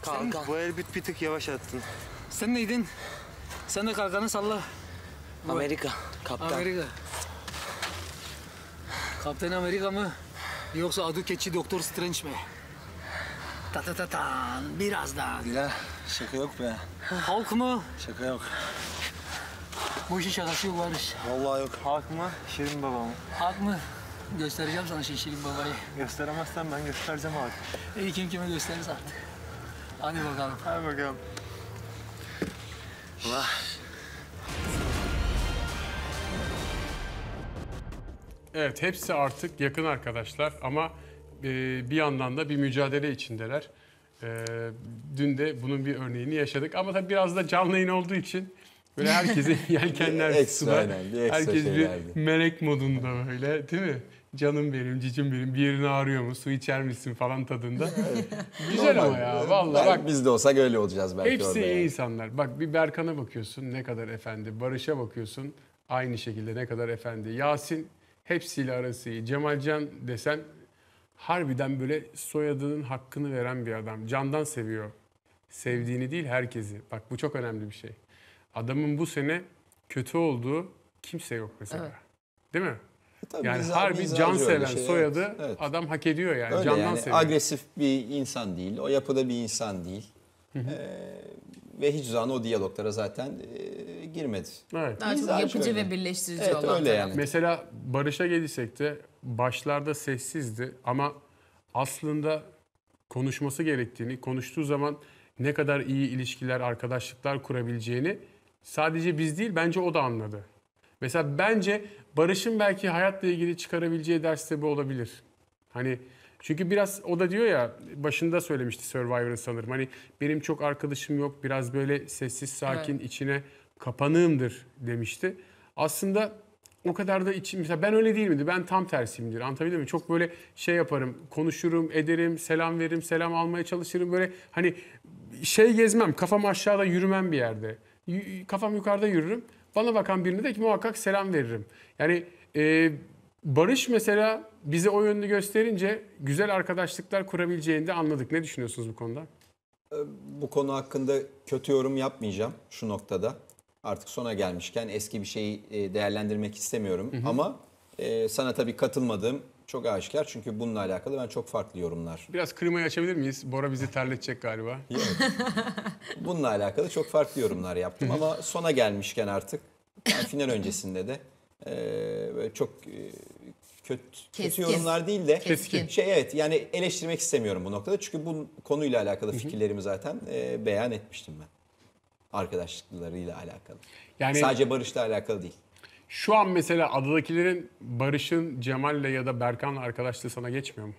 Kalkan. Bu el bir tık yavaş attın. Sen neydin? Sen de kalkanı salla. Amerika. Kaptan. Amerika. Kaptan Amerika mı? Yoksa adı keçi Doktor Strange mi? Ta ta ta tan. Birazdan. Ya şaka yok be. Hulk mu? Şaka yok. Bu işin şakası yok Barış. Vallahi yok. Halk mı? Şirin baba mı? Hulk mı? Göstereceğim sana Şirin babayı. Gösteremezsen ben göstereceğim abi. İyi kim kime gösterirse artık. Hadi bakalım. Hadi bakalım. Evet, hepsi artık yakın arkadaşlar ama bir yandan da bir mücadele içindeler. Dün de bunun bir örneğini yaşadık ama tabii biraz da canlı yayın olduğu için böyle herkesin yelkenler Ekstra, suda, aynen, bir ekstra herkes bir şeylerdi. melek modunda böyle, değil mi? Canım benim, cicim benim, bir yerin ağrıyor mu, su içer misin falan tadında. Güzel ama ya, vallahi bak. Biz de olsak öyle olacağız belki Hepsi orada iyi yani. insanlar. Bak bir Berkan'a bakıyorsun ne kadar efendi. Barış'a bakıyorsun aynı şekilde ne kadar efendi. Yasin hepsiyle arası iyi. Cemalcan desen harbiden böyle soyadının hakkını veren bir adam. Candan seviyor. Sevdiğini değil herkesi. Bak bu çok önemli bir şey. Adamın bu sene kötü olduğu kimse yok mesela. Evet. Değil mi? Tabii Yani miza- harbi mizacı can öyle seven şey, soyadı evet, evet. adam hak ediyor yani. Öyle Candan yani seviyor. agresif bir insan değil, o yapıda bir insan değil. Ve hiç zaman o diyaloglara zaten girmedi. Evet. Daha çok Mizacı yapıcı öyle. ve birleştirici Evet, olan öyle taraf. yani. Mesela Barış'a gelirsek de başlarda sessizdi ama aslında konuşması gerektiğini, konuştuğu zaman ne kadar iyi ilişkiler, arkadaşlıklar kurabileceğini sadece biz değil bence o da anladı. Mesela bence Barış'ın belki hayatla ilgili çıkarabileceği ders de bu olabilir. Hani çünkü biraz o da diyor ya başında söylemişti Survivor'ın sanırım. Hani benim çok arkadaşım yok, biraz böyle sessiz sakin içine kapanığımdır demişti. Aslında o kadar da içim, mesela ben öyle değil miydi? Ben tam tersiyimdir. Anlatabildim mi? Çok böyle şey yaparım, konuşurum, ederim, selam veririm, selam almaya çalışırım. Böyle hani şey gezmem, kafam aşağıda yürümem bir yerde. Kafam yukarıda yürürüm. Bana bakan birine de ki muhakkak selam veririm. Yani Barış mesela bize o yönünü gösterince güzel arkadaşlıklar kurabileceğini de anladık. Ne düşünüyorsunuz bu konuda? Bu konu hakkında kötü yorum yapmayacağım şu noktada. Artık sona gelmişken eski bir şeyi değerlendirmek istemiyorum. Ama sana tabii katılmadığım çok aşikar. Çünkü bununla alakalı ben çok farklı yorumlar. Biraz klimayı açabilir miyiz? Bora bizi terletecek galiba. Bununla alakalı çok farklı yorumlar yaptım. Ama sona gelmişken artık ben final öncesinde de böyle çok kötü Keskin. yorumlar değil de Keskin. evet yani eleştirmek istemiyorum bu noktada. Çünkü bu konuyla alakalı fikirlerimi zaten beyan etmiştim ben. Arkadaşlıklarıyla alakalı. Yani Sadece Barış'la alakalı değil. şu an mesela adadakilerin Barış'ın Cemal'le ya da Berkan'la arkadaşlığı sana geçmiyor mu?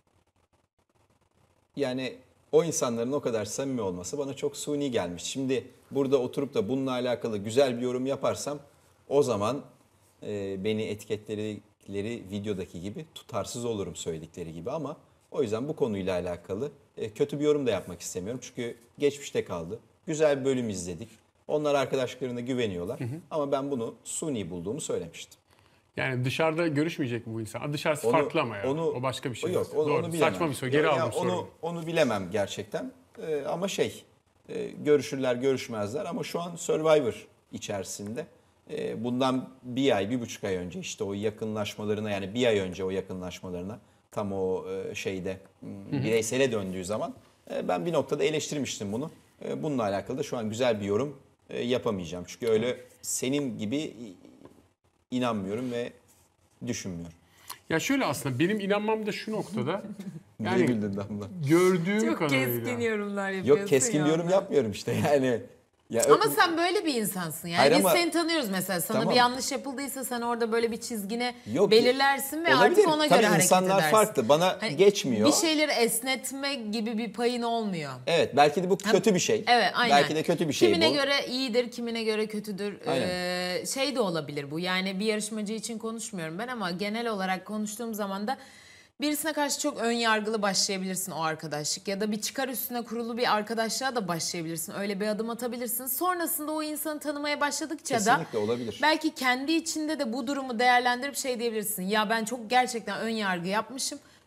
Yani o insanların o kadar samimi olması bana çok suni gelmiş. Şimdi burada oturup da bununla alakalı güzel bir yorum yaparsam o zaman beni etiketledikleri videodaki gibi tutarsız olurum söyledikleri gibi, ama o yüzden bu konuyla alakalı kötü bir yorum da yapmak istemiyorum. Çünkü geçmişte kaldı. Güzel bir bölüm izledik. Onlar arkadaşlarına güveniyorlar. Ama ben bunu suni bulduğumu söylemiştim. Yani dışarıda görüşmeyecek mi bu insan? Dışarısı farklı ama ya. O başka bir şey. Yok, Doğru. onu bilemem. Saçma bir soru. Geri aldım soruyu. Onu bilemem gerçekten. Ama görüşürler görüşmezler. Ama şu an Survivor içerisinde bundan bir ay, 1,5 ay önce işte o yakınlaşmalarına, yani bir ay önce o yakınlaşmalarına tam o bireysele döndüğü zaman ben bir noktada eleştirmiştim bunu. Bununla alakalı da şu an güzel bir yorum yapamayacağım. Çünkü öyle senin gibi inanmıyorum ve düşünmüyorum. Ya şöyle aslında benim inanmam da şu noktada. Niye Yani güldün Damla? gördüğüm Çok kadarıyla. keskin yorumlar yapıyorsun. Yok, keskin bir yorum yapmıyorum işte yani. Ama sen böyle bir insansın yani. Hayır Biz ama- seni tanıyoruz mesela. Sana Tamam. bir yanlış yapıldıysa sen orada böyle bir çizgine Yok, belirlersin ve olabilir. artık ona Tabii göre hareket insanlar edersin. farklı. Bana geçmiyor. Bir şeyleri esnetme gibi bir payın olmuyor. Evet, belki de bu kötü bir şey. Evet, aynen. Belki de kötü bir şey kimine bu. göre iyidir, kimine göre kötüdür. Şey de olabilir bu. Yani bir yarışmacı için konuşmuyorum ben ama genel olarak konuştuğum zaman da birisine karşı çok ön yargılı başlayabilirsin o arkadaşlık. Ya da bir çıkar üstüne kurulu bir arkadaşlığa da başlayabilirsin. Öyle bir adım atabilirsin. Sonrasında o insanı tanımaya başladıkça Kesinlikle da olabilir. belki kendi içinde de bu durumu değerlendirip şey diyebilirsin. Ya ben çok gerçekten ön yargı yapmışım.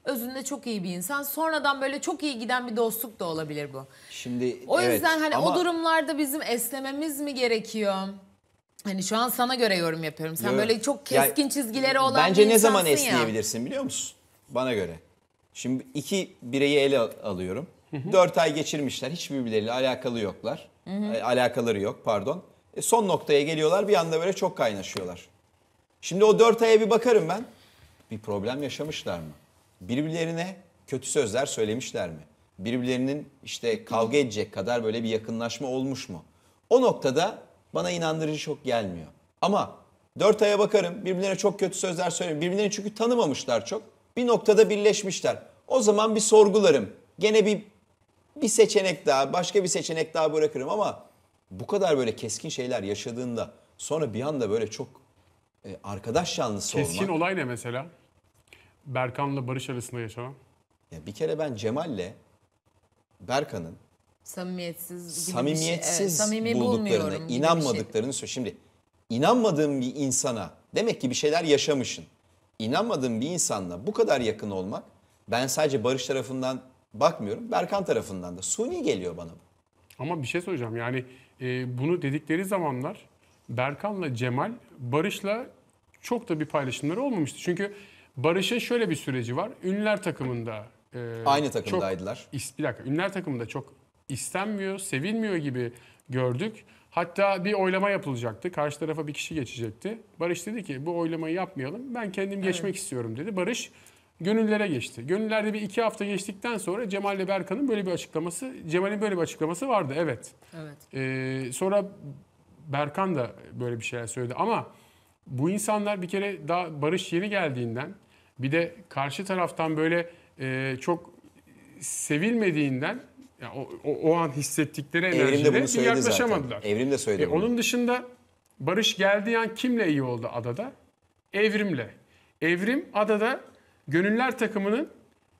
Özünde çok iyi bir insan. Sonradan böyle çok iyi giden bir dostluk da olabilir bu. Şimdi O evet, yüzden hani ama o durumlarda bizim esnememiz mi gerekiyor? Hani şu an sana göre yorum yapıyorum. Sen Yo, böyle çok keskin ya, çizgileri olan bence bir ne zaman insansın ya. esneyebilirsin biliyor musun? Bana göre. Şimdi iki bireyi ele alıyorum. 4 ay geçirmişler. Hiç birbirleriyle alakalı yoklar. Alakaları yok pardon. Son noktaya geliyorlar, bir anda böyle çok kaynaşıyorlar. Şimdi o 4 aya bir bakarım ben. Bir problem yaşamışlar mı? Birbirlerine kötü sözler söylemişler mi? Birbirlerinin işte kavga edecek kadar böyle bir yakınlaşma olmuş mu? O noktada bana inandırıcı çok gelmiyor. Ama 4 aya bakarım, birbirlerine çok kötü sözler söylüyor. Birbirlerini çünkü tanımamışlar çok. Bir noktada birleşmişler. O zaman bir sorgularım. Gene bir seçenek daha, başka bir seçenek daha bırakırım ama bu kadar böyle keskin şeyler yaşadığında sonra bir anda böyle çok arkadaş yanlısı Keskin olmak. olay ne mesela? Berkan'la Barış arasında yaşanan. Ya bir kere ben Cemal'le Berkan'ın Samimiyetsiz gibi samimiyetsiz bir şey. Samimi bulmuyorum bulduklarını, gibi bir şey. inanmadıklarını söylüyor. Şimdi inanmadığım bir insana demek ki bir şeyler yaşamışsın. İnanmadığım bir insanla bu kadar yakın olmak, ben sadece Barış tarafından bakmıyorum, Berkan tarafından da suni geliyor bana bu. Ama bir şey söyleyeceğim. Yani bunu dedikleri zamanlar Berkan'la Cemal Barış'la çok da bir paylaşımları olmamıştı. Çünkü Barış'ın şöyle bir süreci var. Ünlüler takımında Aynı takımdaydılar. Bir dakika. Ünlüler takımında çok istenmiyor, sevilmiyor gibi gördük. Hatta bir oylama yapılacaktı. Karşı tarafa bir kişi geçecekti. Barış dedi ki bu oylamayı yapmayalım. Ben kendim geçmek istiyorum dedi. Barış gönüllere geçti. Gönüllerde bir 2 hafta geçtikten sonra Cemal ile Berkan'ın böyle bir açıklaması, Cemal'in böyle bir açıklaması vardı. Evet. Sonra Berkan da böyle bir şeyler söyledi. Ama bu insanlar bir kere daha Barış yeni geldiğinden, bir de karşı taraftan böyle çok sevilmediğinden, yani o an hissettikleri Evrim de enerjiyle bunu bir söyledi yaklaşamadılar. zaten. Evrim de söyledi bunu. Onun dışında Barış geldiği an kimle iyi oldu adada? Evrim'le. Evrim adada gönüller takımının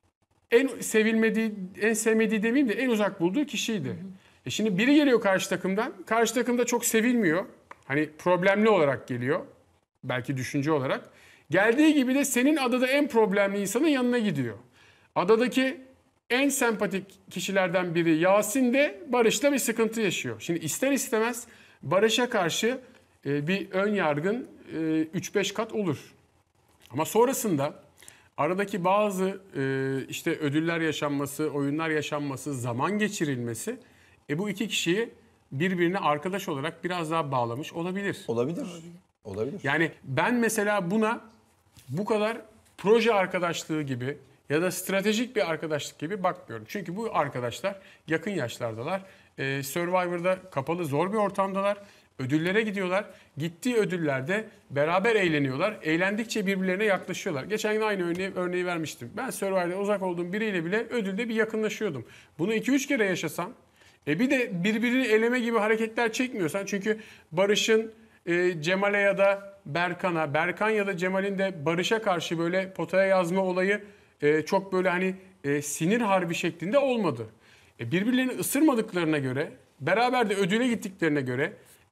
en sevilmediği, en sevmediği demeyeyim de en uzak bulduğu kişiydi. Şimdi biri geliyor karşı takımdan. Karşı takımda çok sevilmiyor. Hani problemli olarak geliyor. Belki düşünce olarak. Geldiği gibi de senin adada en problemli insanın yanına gidiyor. Adadaki en sempatik kişilerden biri Yasin de Barış'la bir sıkıntı yaşıyor. Şimdi ister istemez Barış'a karşı bir ön yargın 3-5 kat olur. Ama sonrasında aradaki bazı işte ödüller yaşanması, oyunlar yaşanması, zaman geçirilmesi bu iki kişiyi birbirine arkadaş olarak biraz daha bağlamış olabilir. Olabilir. Yani ben mesela buna bu kadar proje arkadaşlığı gibi ya da stratejik bir arkadaşlık gibi bakmıyorum. Çünkü bu arkadaşlar yakın yaşlardalar. Survivor'da kapalı zor bir ortamdalar. Ödüllere gidiyorlar. Gittiği ödüllerde beraber eğleniyorlar. Eğlendikçe birbirlerine yaklaşıyorlar. Geçen gün aynı örneği vermiştim. Ben Survivor'da uzak olduğum biriyle bile ödülde bir yakınlaşıyordum. Bunu 2-3 kere yaşasam, bir de birbirini eleme gibi hareketler çekmiyorsan, çünkü Barış'ın Cemal'e ya da Berkan'a, Berkan ya da Cemal'in de Barış'a karşı böyle potaya yazma olayı çok böyle hani sinir harbi şeklinde olmadı. Birbirlerini ısırmadıklarına göre, beraber de ödüle gittiklerine göre,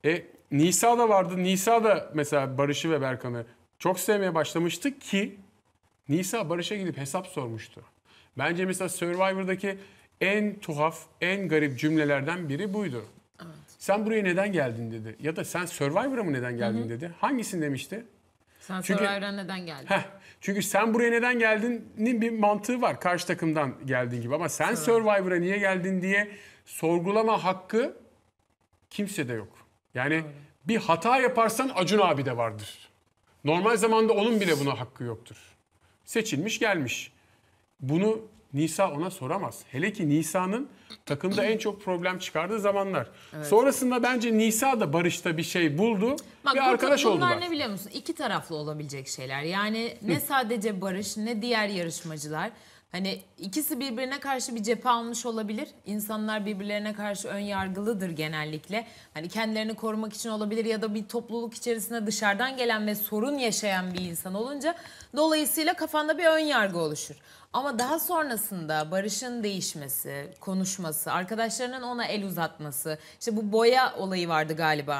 Nisa da vardı. Nisa da mesela Barış'ı ve Berkan'ı çok sevmeye başlamıştı ki Nisa Barış'a gidip hesap sormuştu. Bence mesela Survivor'daki en tuhaf, en garip cümlelerden biri buydu. Evet. Sen buraya neden geldin dedi. Ya da sen Survivor'a mı neden geldin dedi. Hangisini demişti? Sen Survivor'a neden geldin? Çünkü sen buraya neden geldinin bir mantığı var. Karşı takımdan geldiğin gibi. Ama sen Survivor'a niye geldin diye sorgulama hakkı kimsede yok. Yani bir hata yaparsan Acun abi de vardır. Normal zamanda onun bile buna hakkı yoktur. Seçilmiş gelmiş. Bunu Nisa ona soramaz. Hele ki Nisa'nın takımda en çok problem çıkardığı zamanlar. Evet. Sonrasında bence Nisa da Barış'ta bir şey buldu ve arkadaş oldular. Bunlar ne biliyor musun? İki taraflı olabilecek şeyler. Yani ne sadece Barış ne diğer yarışmacılar. Hani ikisi birbirine karşı bir cephe almış olabilir. İnsanlar birbirlerine karşı ön yargılıdır genellikle. Hani kendilerini korumak için olabilir ya da bir topluluk içerisinde dışarıdan gelen ve sorun yaşayan bir insan olunca dolayısıyla kafanda bir ön yargı oluşur. Ama daha sonrasında Barış'ın değişmesi, konuşması, arkadaşlarının ona el uzatması, işte bu boya olayı vardı galiba.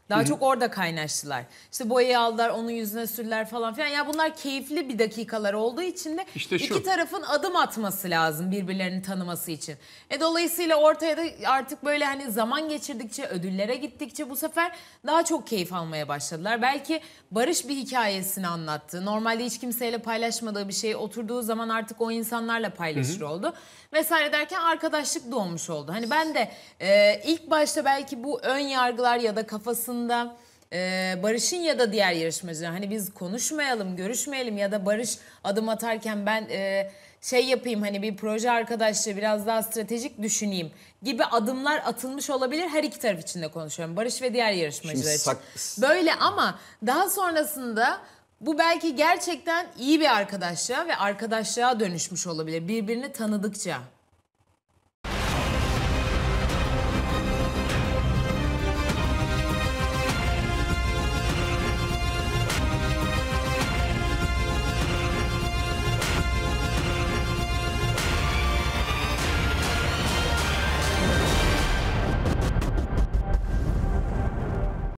Daha çok orada kaynaştılar. İşte boyayı aldılar, onun yüzüne sürdüler falan filan. Ya bunlar keyifli bir dakikalar olduğu için de İşte şu. iki tarafın adım atması lazım birbirlerini tanıması için. Dolayısıyla ortaya da artık böyle hani zaman geçirdikçe, ödüllere gittikçe bu sefer daha çok keyif almaya başladılar. Belki Barış bir hikayesini anlattı. Normalde hiç kimseyle paylaşmadığı bir şeyi oturduğu zaman artık o insanlarla paylaşır oldu. Vesaire derken arkadaşlık doğmuş oldu. Hani ben de ilk başta belki bu ön yargılar ya da kafasında Barış'ın ya da diğer yarışmacılar hani biz konuşmayalım, görüşmeyelim ya da Barış adım atarken ben şey yapayım hani bir proje arkadaşlığı biraz daha stratejik düşüneyim gibi adımlar atılmış olabilir. Her iki taraf için de konuşuyorum. Barış ve diğer yarışmacılar için. Böyle ama daha sonrasında bu belki gerçekten iyi bir arkadaşlığa ve arkadaşlığa dönüşmüş olabilir. Birbirini tanıdıkça.